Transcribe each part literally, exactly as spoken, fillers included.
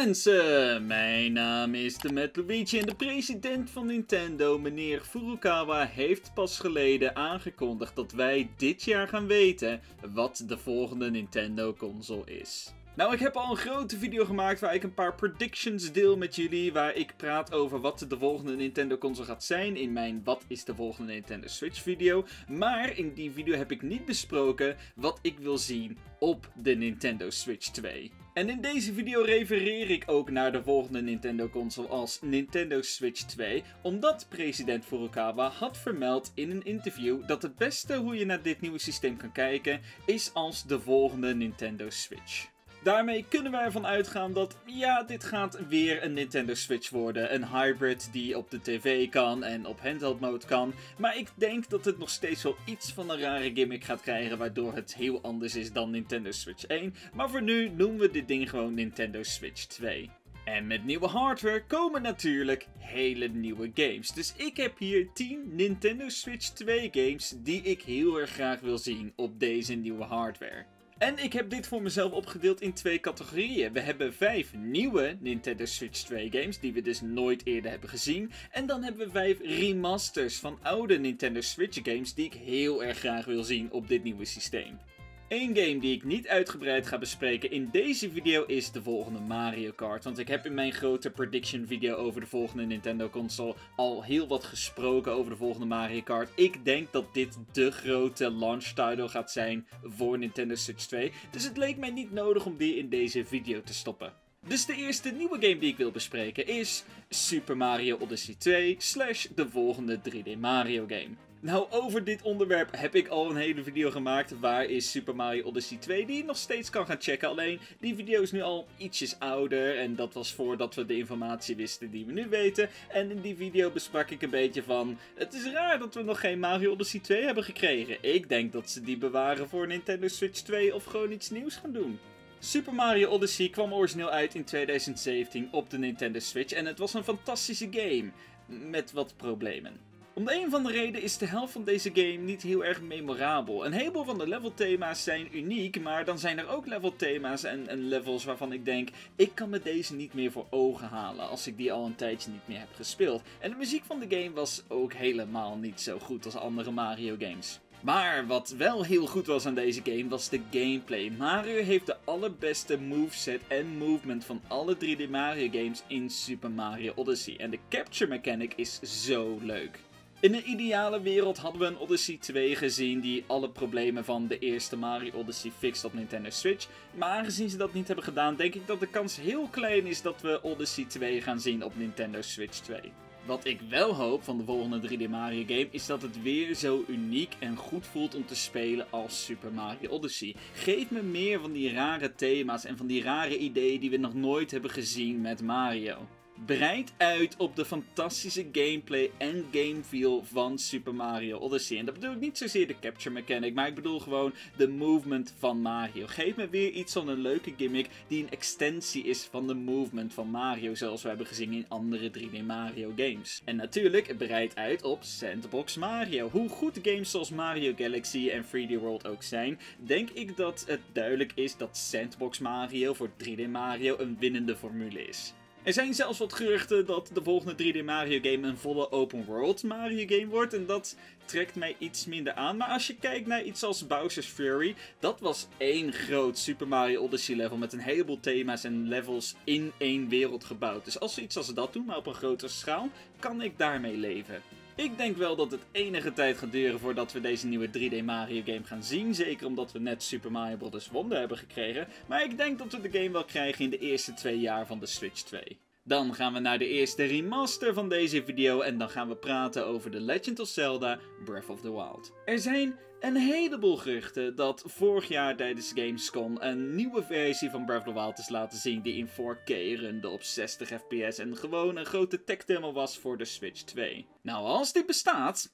mensen, mijn naam is de Mad Luigi en de president van Nintendo, meneer Furukawa, heeft pas geleden aangekondigd dat wij dit jaar gaan weten wat de volgende Nintendo console is. Nou, ik heb al een grote video gemaakt waar ik een paar predictions deel met jullie, waar ik praat over wat de volgende Nintendo console gaat zijn in mijn wat is de volgende Nintendo Switch video. Maar in die video heb ik niet besproken wat ik wil zien op de Nintendo Switch twee. En in deze video refereer ik ook naar de volgende Nintendo console als Nintendo Switch twee, omdat president Furukawa had vermeld in een interview dat het beste hoe je naar dit nieuwe systeem kan kijken is als de volgende Nintendo Switch. Daarmee kunnen we ervan uitgaan dat, ja, dit gaat weer een Nintendo Switch worden. Een hybrid die op de tv kan en op handheld mode kan. Maar ik denk dat het nog steeds wel iets van een rare gimmick gaat krijgen, waardoor het heel anders is dan Nintendo Switch één. Maar voor nu noemen we dit ding gewoon Nintendo Switch twee. En met nieuwe hardware komen natuurlijk hele nieuwe games. Dus ik heb hier tien Nintendo Switch twee games die ik heel erg graag wil zien op deze nieuwe hardware. En ik heb dit voor mezelf opgedeeld in twee categorieën. We hebben vijf nieuwe Nintendo Switch twee games, die we dus nooit eerder hebben gezien. En dan hebben we vijf remasters van oude Nintendo Switch games die ik heel erg graag wil zien op dit nieuwe systeem. Eén game die ik niet uitgebreid ga bespreken in deze video is de volgende Mario Kart. Want ik heb in mijn grote prediction video over de volgende Nintendo console al heel wat gesproken over de volgende Mario Kart. Ik denk dat dit de grote launch title gaat zijn voor Nintendo Switch twee. Dus het leek mij niet nodig om die in deze video te stoppen. Dus de eerste nieuwe game die ik wil bespreken is Super Mario Odyssey twee slash de volgende drie D Mario game. Nou, over dit onderwerp heb ik al een hele video gemaakt. Waar is Super Mario Odyssey twee? Die je nog steeds kan gaan checken. Alleen, die video is nu al ietsjes ouder. En dat was voordat we de informatie wisten die we nu weten. En in die video besprak ik een beetje van... Het is raar dat we nog geen Mario Odyssey twee hebben gekregen. Ik denk dat ze die bewaren voor Nintendo Switch twee of gewoon iets nieuws gaan doen. Super Mario Odyssey kwam origineel uit in tweeduizend zeventien op de Nintendo Switch. En het was een fantastische game. Met wat problemen. Om de een van de reden is de helft van deze game niet heel erg memorabel. Een heleboel van de levelthema's zijn uniek, maar dan zijn er ook levelthema's en, en levels waarvan ik denk... Ik kan me deze niet meer voor ogen halen als ik die al een tijdje niet meer heb gespeeld. En de muziek van de game was ook helemaal niet zo goed als andere Mario games. Maar wat wel heel goed was aan deze game was de gameplay. Mario heeft de allerbeste moveset en movement van alle drie D Mario games in Super Mario Odyssey. En de capture mechanic is zo leuk. In een ideale wereld hadden we een Odyssey twee gezien die alle problemen van de eerste Mario Odyssey fixt op Nintendo Switch. Maar aangezien ze dat niet hebben gedaan, denk ik dat de kans heel klein is dat we Odyssey twee gaan zien op Nintendo Switch twee. Wat ik wel hoop van de volgende drie D Mario game is dat het weer zo uniek en goed voelt om te spelen als Super Mario Odyssey. Geef me meer van die rare thema's en van die rare ideeën die we nog nooit hebben gezien met Mario. Breid uit op de fantastische gameplay en gamefeel van Super Mario Odyssey. En dat bedoel ik niet zozeer de capture mechanic, maar ik bedoel gewoon de movement van Mario. Geef me weer iets van een leuke gimmick die een extensie is van de movement van Mario, zoals we hebben gezien in andere drie D Mario games. En natuurlijk breid uit op Sandbox Mario. Hoe goed games zoals Mario Galaxy en three D World ook zijn, denk ik dat het duidelijk is dat Sandbox Mario voor drie D Mario een winnende formule is. Er zijn zelfs wat geruchten dat de volgende drie D Mario game een volle open world Mario game wordt. En dat trekt mij iets minder aan. Maar als je kijkt naar iets als Bowser's Fury, dat was één groot Super Mario Odyssey level met een heleboel thema's en levels in één wereld gebouwd. Dus als ze iets als dat doen, maar op een grotere schaal, kan ik daarmee leven. Ik denk wel dat het enige tijd gaat duren voordat we deze nieuwe drie D Mario game gaan zien. Zeker omdat we net Super Mario Bros. Wonder hebben gekregen. Maar ik denk dat we de game wel krijgen in de eerste twee jaar van de Switch twee. Dan gaan we naar de eerste remaster van deze video en dan gaan we praten over The Legend of Zelda Breath of the Wild. Er zijn een heleboel geruchten dat vorig jaar tijdens Gamescom een nieuwe versie van Breath of the Wild is laten zien die in four K runde op zestig F P S en gewoon een grote tech demo was voor de Switch twee. Nou, als dit bestaat,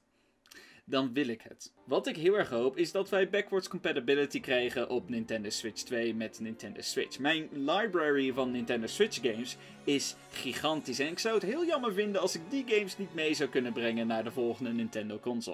dan wil ik het. Wat ik heel erg hoop is dat wij backwards compatibility krijgen op Nintendo Switch twee met Nintendo Switch. Mijn library van Nintendo Switch games is gigantisch en ik zou het heel jammer vinden als ik die games niet mee zou kunnen brengen naar de volgende Nintendo console.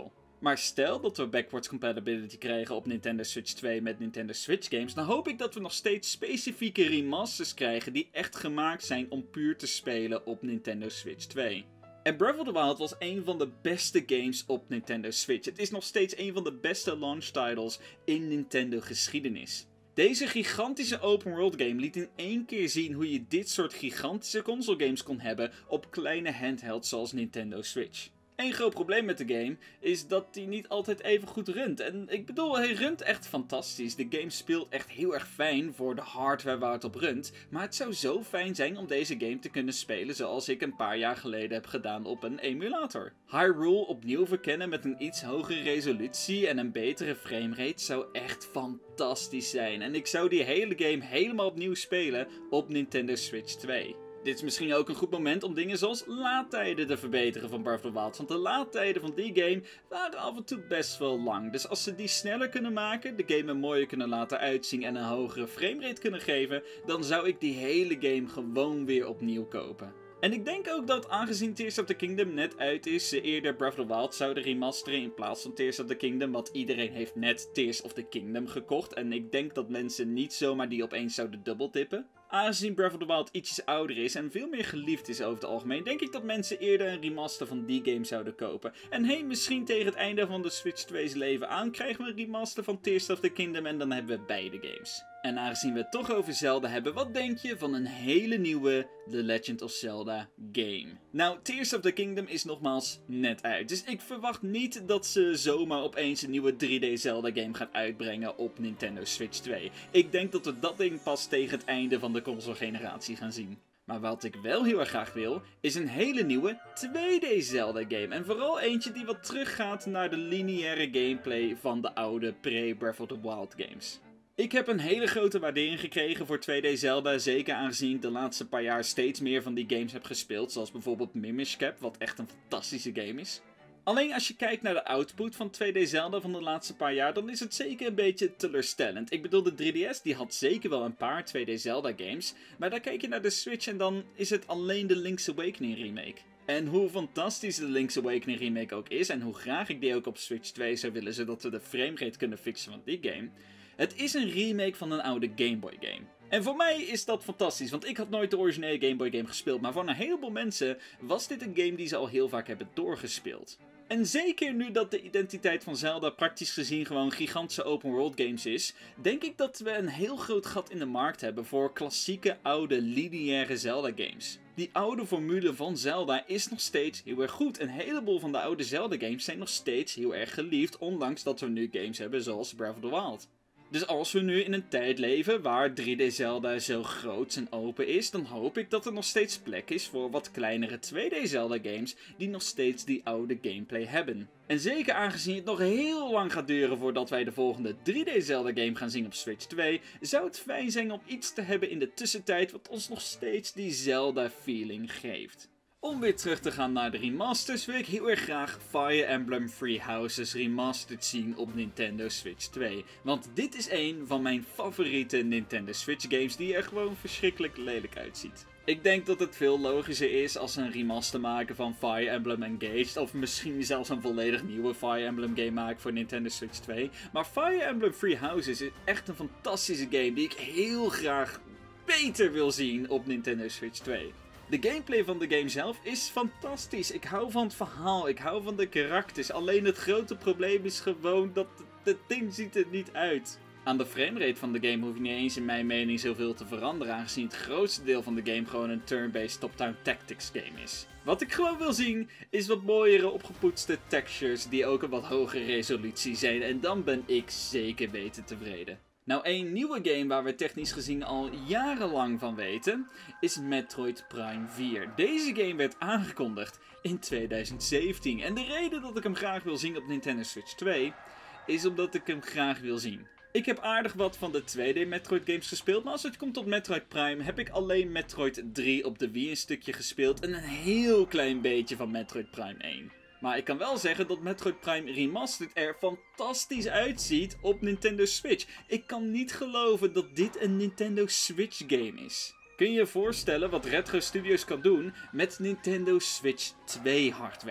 Maar stel dat we backwards compatibility krijgen op Nintendo Switch twee met Nintendo Switch games, dan hoop ik dat we nog steeds specifieke remasters krijgen die echt gemaakt zijn om puur te spelen op Nintendo Switch twee. En Breath of the Wild was een van de beste games op Nintendo Switch. Het is nog steeds een van de beste launch titles in Nintendo geschiedenis. Deze gigantische open world game liet in één keer zien hoe je dit soort gigantische console games kon hebben op kleine handhelds zoals Nintendo Switch. Eén groot probleem met de game is dat hij niet altijd even goed runt. En ik bedoel, hij runt echt fantastisch. De game speelt echt heel erg fijn voor de hardware waar het op runt. Maar het zou zo fijn zijn om deze game te kunnen spelen zoals ik een paar jaar geleden heb gedaan op een emulator. Hyrule opnieuw verkennen met een iets hogere resolutie en een betere framerate zou echt fantastisch zijn. En ik zou die hele game helemaal opnieuw spelen op Nintendo Switch twee. Dit is misschien ook een goed moment om dingen zoals laadtijden te verbeteren van Breath of the Wild. Want de laadtijden van die game waren af en toe best wel lang. Dus als ze die sneller kunnen maken, de game er mooier kunnen laten uitzien en een hogere framerate kunnen geven, dan zou ik die hele game gewoon weer opnieuw kopen. En ik denk ook dat aangezien Tears of the Kingdom net uit is, ze eerder Breath of the Wild zouden remasteren in plaats van Tears of the Kingdom. Want iedereen heeft net Tears of the Kingdom gekocht. En ik denk dat mensen niet zomaar die opeens zouden dubbeltippen. Aangezien Breath of the Wild ietsjes ouder is en veel meer geliefd is over het algemeen, denk ik dat mensen eerder een remaster van die game zouden kopen. En hey, misschien tegen het einde van de Switch twee's leven aan krijgen we een remaster van Tears of the Kingdom en dan hebben we beide games. En aangezien we het toch over Zelda hebben, wat denk je van een hele nieuwe The Legend of Zelda game? Nou, Tears of the Kingdom is nogmaals net uit, dus ik verwacht niet dat ze zomaar opeens een nieuwe drie D Zelda game gaan uitbrengen op Nintendo Switch twee. Ik denk dat we dat ding pas tegen het einde van de console generatie gaan zien. Maar wat ik wel heel erg graag wil, is een hele nieuwe twee D Zelda game. En vooral eentje die wat teruggaat naar de lineaire gameplay van de oude pre-Breath of the Wild games. Ik heb een hele grote waardering gekregen voor twee D Zelda, zeker aangezien ik de laatste paar jaar steeds meer van die games heb gespeeld, zoals bijvoorbeeld Mimish Cap, wat echt een fantastische game is. Alleen als je kijkt naar de output van twee D Zelda van de laatste paar jaar, dan is het zeker een beetje teleurstellend. Ik bedoel, de drie D S die had zeker wel een paar twee D Zelda games, maar dan kijk je naar de Switch en dan is het alleen de Link's Awakening remake. En hoe fantastisch de Link's Awakening remake ook is, en hoe graag ik die ook op Switch twee zou willen, zodat we de framerate kunnen fixen van die game, het is een remake van een oude Game Boy game. En voor mij is dat fantastisch, want ik had nooit de originele Game Boy game gespeeld, maar voor een heleboel mensen was dit een game die ze al heel vaak hebben doorgespeeld. En zeker nu dat de identiteit van Zelda praktisch gezien gewoon gigantische open world games is, denk ik dat we een heel groot gat in de markt hebben voor klassieke oude lineaire Zelda games. Die oude formule van Zelda is nog steeds heel erg goed. Een heleboel van de oude Zelda games zijn nog steeds heel erg geliefd, ondanks dat we nu games hebben zoals Breath of the Wild. Dus als we nu in een tijd leven waar drie D Zelda zo groot en open is, dan hoop ik dat er nog steeds plek is voor wat kleinere twee D Zelda games die nog steeds die oude gameplay hebben. En zeker aangezien het nog heel lang gaat duren voordat wij de volgende drie D Zelda game gaan zien op Switch twee, zou het fijn zijn om iets te hebben in de tussentijd wat ons nog steeds die Zelda feeling geeft. Om weer terug te gaan naar de remasters wil ik heel erg graag Fire Emblem Three Houses remastered zien op Nintendo Switch twee. Want dit is een van mijn favoriete Nintendo Switch games die er gewoon verschrikkelijk lelijk uitziet. Ik denk dat het veel logischer is als ze een remaster maken van Fire Emblem Engaged, of misschien zelfs een volledig nieuwe Fire Emblem game maken voor Nintendo Switch twee. Maar Fire Emblem Three Houses is echt een fantastische game die ik heel graag beter wil zien op Nintendo Switch twee. De gameplay van de game zelf is fantastisch. Ik hou van het verhaal, ik hou van de karakters. Alleen het grote probleem is gewoon dat het ding ziet er niet uit. Aan de framerate van de game hoef je niet eens in mijn mening zoveel te veranderen, aangezien het grootste deel van de game gewoon een turn-based top-down tactics game is. Wat ik gewoon wil zien is wat mooiere opgepoetste textures die ook een wat hogere resolutie zijn en dan ben ik zeker weten tevreden. Nou, een nieuwe game waar we technisch gezien al jarenlang van weten, is Metroid Prime vier. Deze game werd aangekondigd in tweeduizend zeventien. En de reden dat ik hem graag wil zien op Nintendo Switch twee, is omdat ik hem graag wil zien. Ik heb aardig wat van de twee D Metroid games gespeeld, maar als het komt tot Metroid Prime heb ik alleen Metroid drie op de Wii een stukje gespeeld en een heel klein beetje van Metroid Prime één. Maar ik kan wel zeggen dat Metroid Prime Remastered er fantastisch uitziet op Nintendo Switch. Ik kan niet geloven dat dit een Nintendo Switch game is. Kun je je voorstellen wat Retro Studios kan doen met Nintendo Switch twee hardware?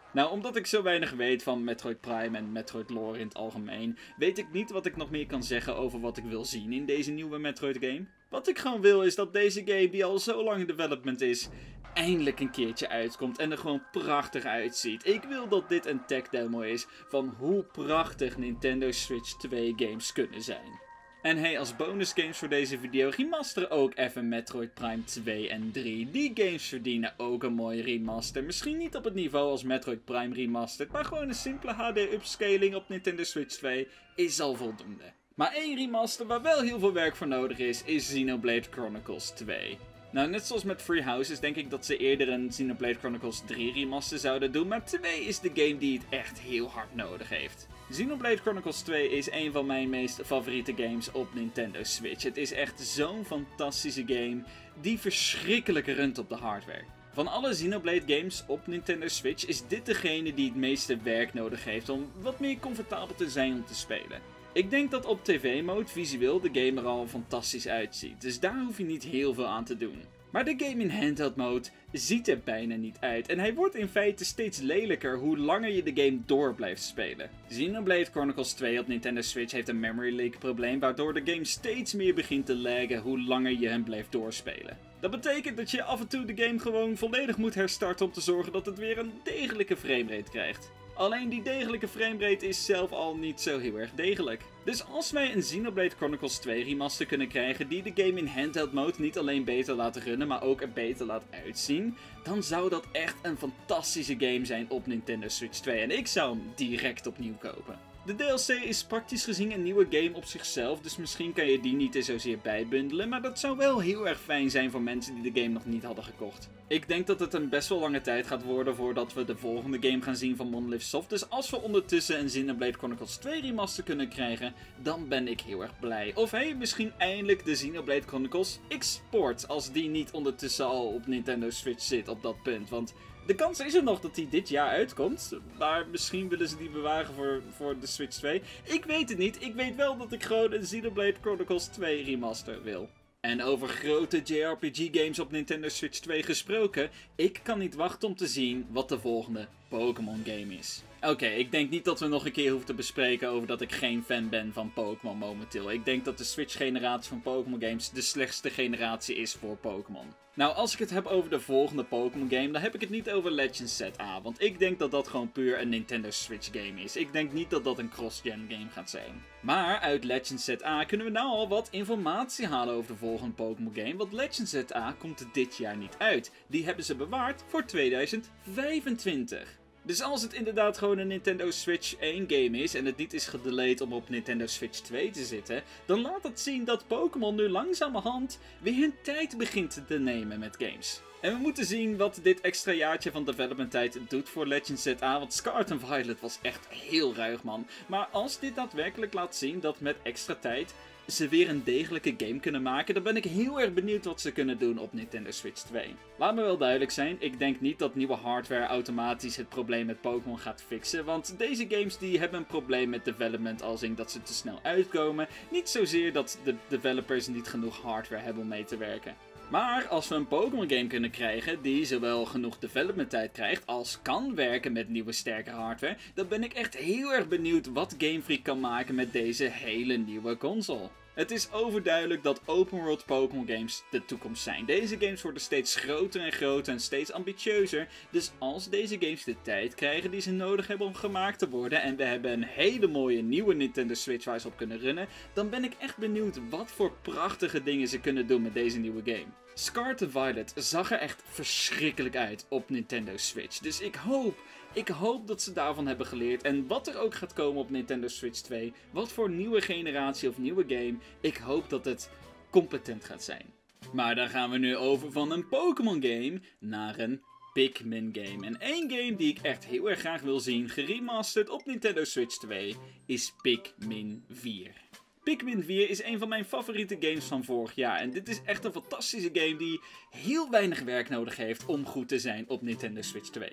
Nou, omdat ik zo weinig weet van Metroid Prime en Metroid lore in het algemeen, weet ik niet wat ik nog meer kan zeggen over wat ik wil zien in deze nieuwe Metroid game. Wat ik gewoon wil is dat deze game, die al zo lang in development is, eindelijk een keertje uitkomt en er gewoon prachtig uitziet. Ik wil dat dit een tech demo is van hoe prachtig Nintendo Switch twee games kunnen zijn. En hey, als bonus games voor deze video remaster ook even Metroid Prime twee en drie. Die games verdienen ook een mooie remaster. Misschien niet op het niveau als Metroid Prime Remastered, maar gewoon een simpele H D upscaling op Nintendo Switch twee is al voldoende. Maar één remaster waar wel heel veel werk voor nodig is, is Xenoblade Chronicles twee. Nou, net zoals met Free Houses denk ik dat ze eerder een Xenoblade Chronicles drie remaster zouden doen, maar twee is de game die het echt heel hard nodig heeft. Xenoblade Chronicles twee is een van mijn meest favoriete games op Nintendo Switch. Het is echt zo'n fantastische game die verschrikkelijk runt op de hardware. Van alle Xenoblade games op Nintendo Switch is dit degene die het meeste werk nodig heeft om wat meer comfortabel te zijn om te spelen. Ik denk dat op tv-mode visueel de game er al fantastisch uitziet, dus daar hoef je niet heel veel aan te doen. Maar de game in handheld mode ziet er bijna niet uit en hij wordt in feite steeds lelijker hoe langer je de game door blijft spelen. Xenoblade Chronicles twee op Nintendo Switch heeft een memory leak probleem waardoor de game steeds meer begint te laggen hoe langer je hem blijft doorspelen. Dat betekent dat je af en toe de game gewoon volledig moet herstarten om te zorgen dat het weer een degelijke framerate krijgt. Alleen die degelijke framerate is zelf al niet zo heel erg degelijk. Dus als wij een Xenoblade Chronicles twee remaster kunnen krijgen die de game in handheld mode niet alleen beter laat runnen, maar ook er beter laat uitzien, dan zou dat echt een fantastische game zijn op Nintendo Switch twee en ik zou hem direct opnieuw kopen. De D L C is praktisch gezien een nieuwe game op zichzelf, dus misschien kan je die niet er zozeer bijbundelen, maar dat zou wel heel erg fijn zijn voor mensen die de game nog niet hadden gekocht. Ik denk dat het een best wel lange tijd gaat worden voordat we de volgende game gaan zien van Monolith Soft, dus als we ondertussen een Xenoblade Chronicles twee remaster kunnen krijgen, dan ben ik heel erg blij. Of hey, misschien eindelijk de Xenoblade Chronicles X-port, als die niet ondertussen al op Nintendo Switch zit op dat punt, want de kans is er nog dat die dit jaar uitkomt, maar misschien willen ze die bewaren voor, voor de Switch twee. Ik weet het niet, ik weet wel dat ik gewoon een Xenoblade Chronicles twee remaster wil. En over grote J R P G games op Nintendo Switch twee gesproken, ik kan niet wachten om te zien wat de volgende Pokémon game is. Oké, okay, ik denk niet dat we nog een keer hoeven te bespreken over dat ik geen fan ben van Pokémon momenteel. Ik denk dat de Switch-generatie van Pokémon games de slechtste generatie is voor Pokémon. Nou, als ik het heb over de volgende Pokémon game, dan heb ik het niet over Legends Z A, want ik denk dat dat gewoon puur een Nintendo Switch game is. Ik denk niet dat dat een cross-gen game gaat zijn. Maar uit Legends Z A kunnen we nou al wat informatie halen over de volgende Pokémon game, want Legends Z A komt dit jaar niet uit. Die hebben ze bewaard voor tweeduizend vijfentwintig. Dus als het inderdaad gewoon een Nintendo Switch één game is en het niet is gedelayed om op Nintendo Switch twee te zitten, dan laat dat zien dat Pokémon nu langzamerhand weer hun tijd begint te nemen met games. En we moeten zien wat dit extra jaartje van development tijd doet voor Legends Z A, want Scarlet en Violet was echt heel ruig, man. Maar als dit daadwerkelijk laat zien dat met extra tijd ze weer een degelijke game kunnen maken, dan ben ik heel erg benieuwd wat ze kunnen doen op Nintendo Switch twee. Laat me wel duidelijk zijn, ik denk niet dat nieuwe hardware automatisch het probleem met Pokémon gaat fixen, want deze games die hebben een probleem met development als in dat ze te snel uitkomen, niet zozeer dat de developers niet genoeg hardware hebben om mee te werken. Maar als we een Pokémon game kunnen krijgen die zowel genoeg development tijd krijgt als kan werken met nieuwe sterke hardware, dan ben ik echt heel erg benieuwd wat Game Freak kan maken met deze hele nieuwe console. Het is overduidelijk dat open world Pokémon games de toekomst zijn. Deze games worden steeds groter en groter en steeds ambitieuzer. Dus als deze games de tijd krijgen die ze nodig hebben om gemaakt te worden en we hebben een hele mooie nieuwe Nintendo Switch waar ze op kunnen runnen, dan ben ik echt benieuwd wat voor prachtige dingen ze kunnen doen met deze nieuwe game. Scarlet en Violet zag er echt verschrikkelijk uit op Nintendo Switch. Dus ik hoop, ik hoop dat ze daarvan hebben geleerd. En wat er ook gaat komen op Nintendo Switch twee, wat voor nieuwe generatie of nieuwe game, ik hoop dat het competent gaat zijn. Maar dan gaan we nu over van een Pokémon game naar een Pikmin game. En één game die ik echt heel erg graag wil zien, geremasterd op Nintendo Switch twee, is Pikmin vier. Pikmin vier is een van mijn favoriete games van vorig jaar en dit is echt een fantastische game die heel weinig werk nodig heeft om goed te zijn op Nintendo Switch twee.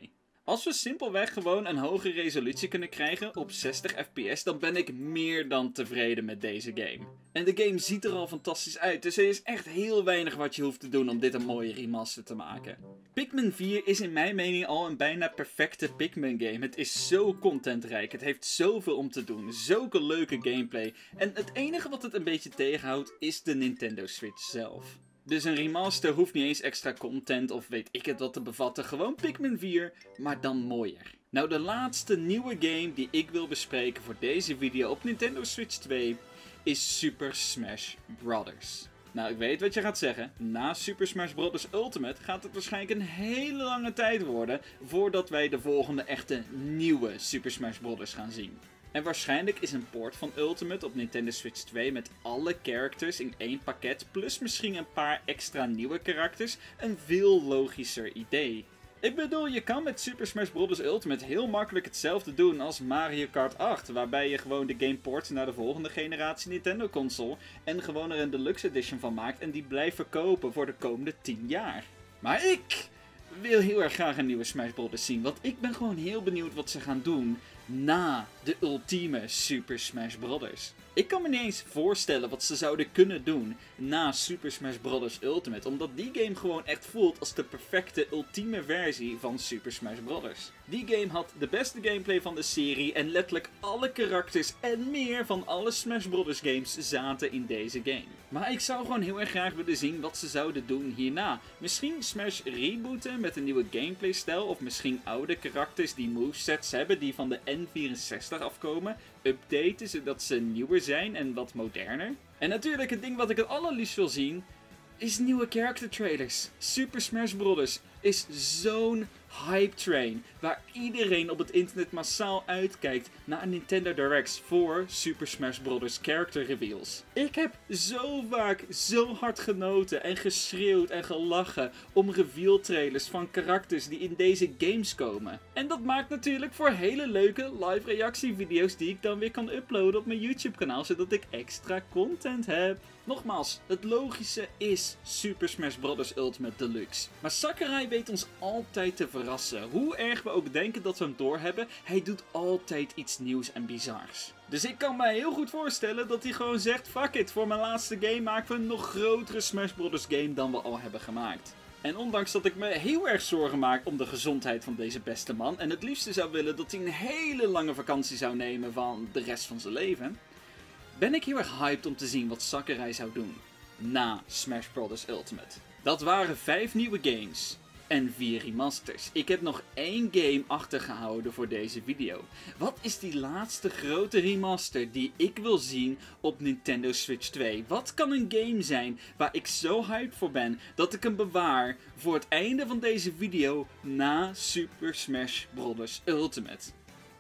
Als we simpelweg gewoon een hogere resolutie kunnen krijgen op zestig F P S, dan ben ik meer dan tevreden met deze game. En de game ziet er al fantastisch uit, dus er is echt heel weinig wat je hoeft te doen om dit een mooie remaster te maken. Pikmin vier is in mijn mening al een bijna perfecte Pikmin game. Het is zo contentrijk, het heeft zoveel om te doen, zulke leuke gameplay. En het enige wat het een beetje tegenhoudt is de Nintendo Switch zelf. Dus een remaster hoeft niet eens extra content of weet ik het wat te bevatten. Gewoon Pikmin vier, maar dan mooier. Nou, de laatste nieuwe game die ik wil bespreken voor deze video op Nintendo Switch twee is Super Smash Bros. Nou, ik weet wat je gaat zeggen. Na Super Smash Bros. Ultimate gaat het waarschijnlijk een hele lange tijd worden voordat wij de volgende echte nieuwe Super Smash Bros. Gaan zien. En waarschijnlijk is een port van Ultimate op Nintendo Switch twee met alle characters in één pakket, plus misschien een paar extra nieuwe karakters, een veel logischer idee. Ik bedoel, je kan met Super Smash Bros. Ultimate heel makkelijk hetzelfde doen als Mario Kart acht, waarbij je gewoon de game port naar de volgende generatie Nintendo console en gewoon er een Deluxe Edition van maakt en die blijft verkopen voor de komende tien jaar. Maar ik wil heel erg graag een nieuwe Smash Bros. Zien, want ik ben gewoon heel benieuwd wat ze gaan doen na de ultieme Super Smash Bros. Ik kan me niet eens voorstellen wat ze zouden kunnen doen na Super Smash Bros. Ultimate, omdat die game gewoon echt voelt als de perfecte ultieme versie van Super Smash Bros. Die game had de beste gameplay van de serie en letterlijk alle karakters en meer van alle Smash Bros. Games zaten in deze game. Maar ik zou gewoon heel erg graag willen zien wat ze zouden doen hierna. Misschien Smash rebooten met een nieuwe gameplay stijl, of misschien oude karakters die movesets hebben die van de N vierenzestig afkomen, updaten zodat ze nieuwer zijn en wat moderner. En natuurlijk het ding wat ik het allerliefst wil zien is nieuwe character trailers. Super Smash Bros. Is zo'n hype train waar iedereen op het internet massaal uitkijkt naar een Nintendo Directs voor Super Smash Bros. Character reveals. Ik heb zo vaak zo hard genoten en geschreeuwd en gelachen om reveal trailers van karakters die in deze games komen. En dat maakt natuurlijk voor hele leuke live reactievideo's die ik dan weer kan uploaden op mijn YouTube kanaal, zodat ik extra content heb. Nogmaals, het logische is Super Smash Bros. Ultimate Deluxe. Maar Sakurai weet ons altijd te verrassen. Hoe erg we ook denken dat we hem doorhebben, hij doet altijd iets nieuws en bizars. Dus ik kan me heel goed voorstellen dat hij gewoon zegt, fuck it, voor mijn laatste game maken we een nog grotere Smash Bros. Game dan we al hebben gemaakt. En ondanks dat ik me heel erg zorgen maak om de gezondheid van deze beste man en het liefste zou willen dat hij een hele lange vakantie zou nemen van de rest van zijn leven, ben ik heel erg hyped om te zien wat Sakurai zou doen na Smash Bros. Ultimate. Dat waren vijf nieuwe games en vier remasters. Ik heb nog één game achtergehouden voor deze video. Wat is die laatste grote remaster die ik wil zien op Nintendo Switch twee? Wat kan een game zijn waar ik zo hyped voor ben dat ik hem bewaar voor het einde van deze video na Super Smash Bros. Ultimate?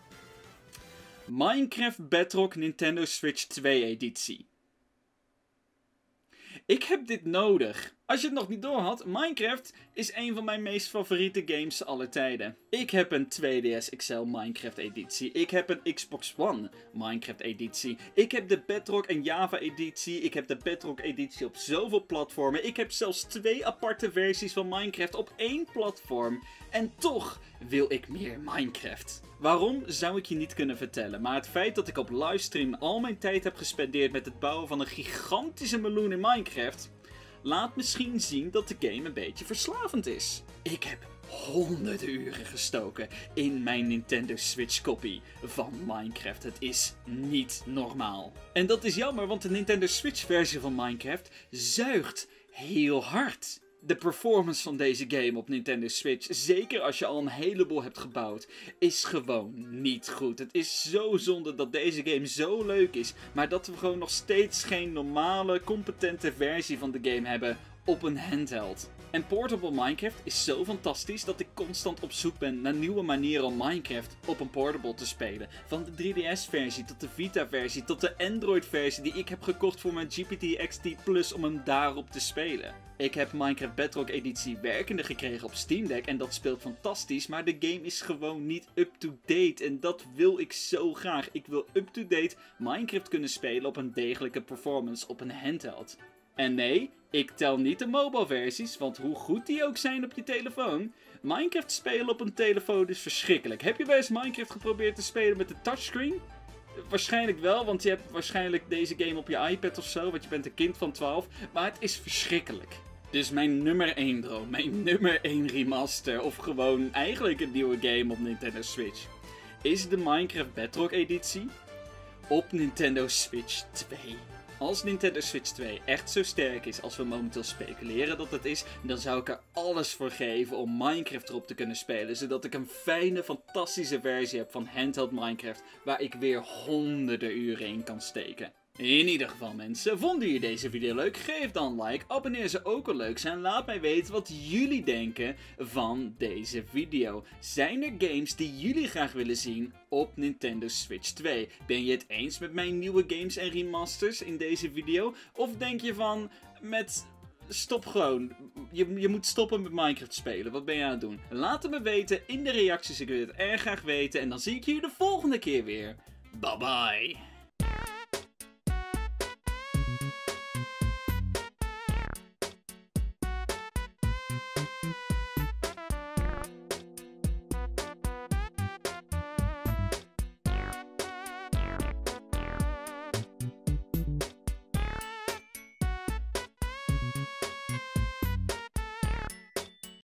Minecraft Bedrock Nintendo Switch twee editie. Ik heb dit nodig. Als je het nog niet door had, Minecraft is een van mijn meest favoriete games aller tijden. Ik heb een twee D S X L Minecraft editie. Ik heb een Xbox One Minecraft editie. Ik heb de Bedrock en Java editie. Ik heb de Bedrock editie op zoveel platformen. Ik heb zelfs twee aparte versies van Minecraft op één platform. En toch wil ik meer Minecraft. Waarom zou ik je niet kunnen vertellen, maar het feit dat ik op livestream al mijn tijd heb gespendeerd met het bouwen van een gigantische meloen in Minecraft, laat misschien zien dat de game een beetje verslavend is. Ik heb honderden uren gestoken in mijn Nintendo Switch kopie van Minecraft. Het is niet normaal. En dat is jammer, want de Nintendo Switch versie van Minecraft zuigt heel hard. De performance van deze game op Nintendo Switch, zeker als je al een heleboel hebt gebouwd, is gewoon niet goed. Het is zo zonde dat deze game zo leuk is, maar dat we gewoon nog steeds geen normale, competente versie van de game hebben op een handheld. En portable Minecraft is zo fantastisch dat ik constant op zoek ben naar nieuwe manieren om Minecraft op een portable te spelen. Van de drie D S versie tot de Vita versie tot de Android versie die ik heb gekocht voor mijn G P T X T Plus om hem daarop te spelen. Ik heb Minecraft Bedrock editie werkende gekregen op Steam Deck en dat speelt fantastisch, maar de game is gewoon niet up-to-date en dat wil ik zo graag. Ik wil up-to-date Minecraft kunnen spelen op een degelijke performance op een handheld. En nee, ik tel niet de mobile versies, want hoe goed die ook zijn op je telefoon, Minecraft spelen op een telefoon is verschrikkelijk. Heb je wel eens Minecraft geprobeerd te spelen met de touchscreen? Waarschijnlijk wel, want je hebt waarschijnlijk deze game op je iPad of zo, want je bent een kind van twaalf, maar het is verschrikkelijk. Dus mijn nummer één droom, mijn nummer één remaster, of gewoon eigenlijk een nieuwe game op Nintendo Switch, is de Minecraft Bedrock editie op Nintendo Switch twee. Als Nintendo Switch twee echt zo sterk is als we momenteel speculeren dat het is, dan zou ik er alles voor geven om Minecraft erop te kunnen spelen, zodat ik een fijne, fantastische versie heb van handheld Minecraft, waar ik weer honderden uren in kan steken. In ieder geval mensen, vonden jullie deze video leuk? Geef dan een like, abonneer ze ook al leuk zijn. Laat mij weten wat jullie denken van deze video. Zijn er games die jullie graag willen zien op Nintendo Switch twee? Ben je het eens met mijn nieuwe games en remasters in deze video? Of denk je van, met... Stop gewoon. Je, je moet stoppen met Minecraft spelen. Wat ben je aan het doen? Laat het me weten in de reacties. Ik wil het erg graag weten. En dan zie ik jullie de volgende keer weer. Bye bye.